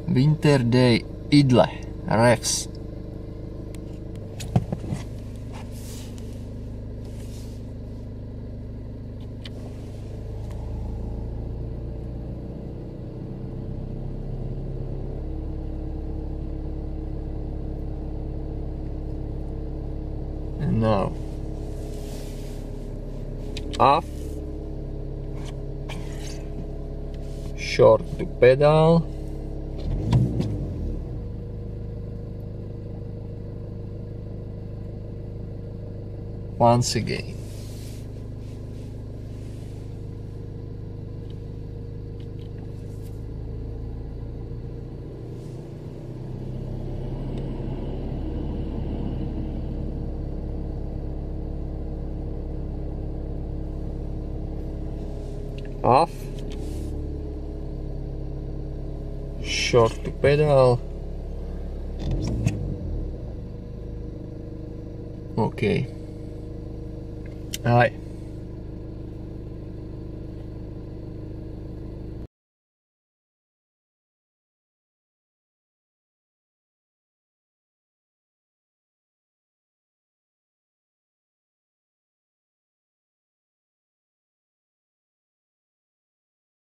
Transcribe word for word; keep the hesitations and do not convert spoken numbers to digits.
Winter Day Idle Revs. And now off, short to pedal, once again. Off, short to pedal, okay. Aye.